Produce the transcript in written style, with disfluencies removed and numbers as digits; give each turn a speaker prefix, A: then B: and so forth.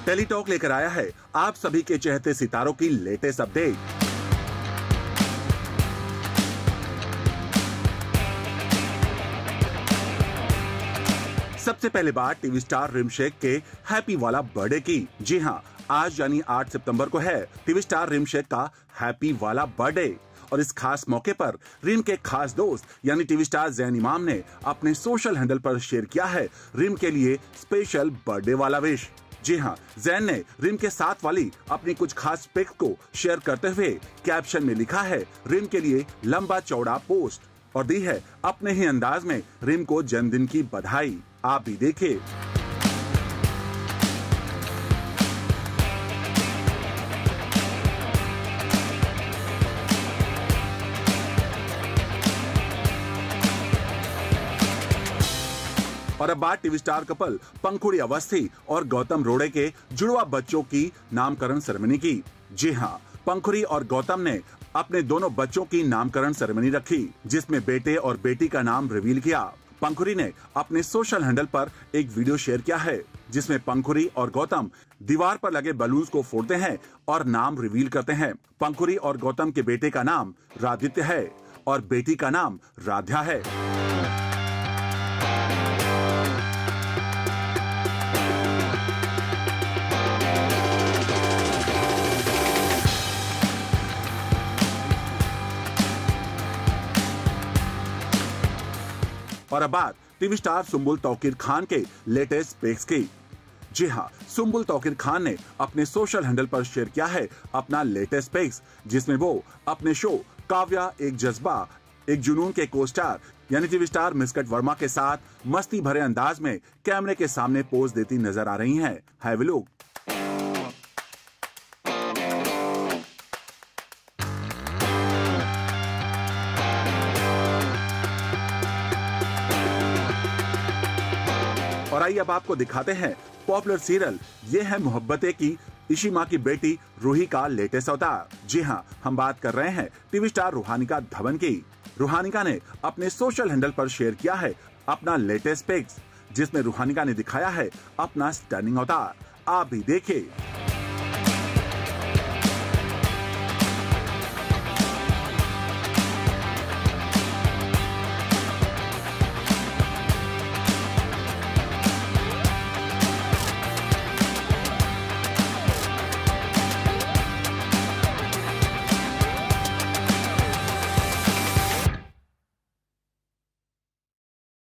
A: Teletalk लेकर आया है आप सभी के चहेते सितारों की लेटेस्ट अपडेट। सबसे पहले बात टीवी स्टार रिम शेख के हैप्पी वाला बर्थडे की। जी हां, आज यानी 8 सितंबर को है टीवी स्टार रिम शेख का हैप्पी वाला बर्थडे और इस खास मौके पर रिम के खास दोस्त यानी टीवी स्टार ज़ैन इमाम ने अपने सोशल हैंडल पर शेयर किया है रिम के लिए स्पेशल बर्थडे वाला विश। जी हां, ज़ैन ने रिम के साथ वाली अपनी कुछ खास पिक्स को शेयर करते हुए कैप्शन में लिखा है रिम के लिए लंबा चौड़ा पोस्ट और दी है अपने ही अंदाज में रिम को जन्मदिन की बधाई। आप भी देखिए। और अब बात TV star couple Pankhuri Awasthi और गौतम रोड़े के जुड़वा बच्चों की नामकरण सेरेमनी की। जी हां, पंखुड़ी और गौतम ने अपने दोनों बच्चों की नामकरण सेरेमनी रखी, जिसमें बेटे और बेटी का नाम रिवील किया। पंखुड़ी ने अपने सोशल हैंडल पर एक वीडियो शेयर किया है, जिसमें पंखुड़ी और गौतम दीवार पर लगे बलून्स को फोड़ते हैं और नाम रिवील करते हैं। पंखुड़ी और गौतम के बेटे का नाम रादित्य है और बेटी का नाम राध्या है। और अब बात टीवी स्टार सुम्बुल तौकीर खान के लेटेस्ट पिक्स की। जी हां, सुम्बुल तौकीर खान ने अपने सोशल हैंडल पर शेयर किया है अपना लेटेस्ट पिक्स, जिसमें वो अपने शो काव्या एक जज्बा एक जुनून के को स्टार यानी टीवी स्टार मिस्कट वर्मा के साथ मस्ती भरे अंदाज में कैमरे के सामने पोज देती नजर आ रही हैं। Have a look. और आइए अब आपको दिखाते हैं पॉपुलर सीरियल ये है मोहब्बतें की इशिमा की बेटी रूही का लेटेस्ट अवतार। जी हां, हम बात कर रहे हैं टीवी स्टार रूहानिका धवन की। रूहानिका ने अपने सोशल हैंडल पर शेयर किया है अपना लेटेस्ट पिक्स, जिसमें रूहानिका ने दिखाया है अपना स्टनिंग अवतार। आप भी देखिए।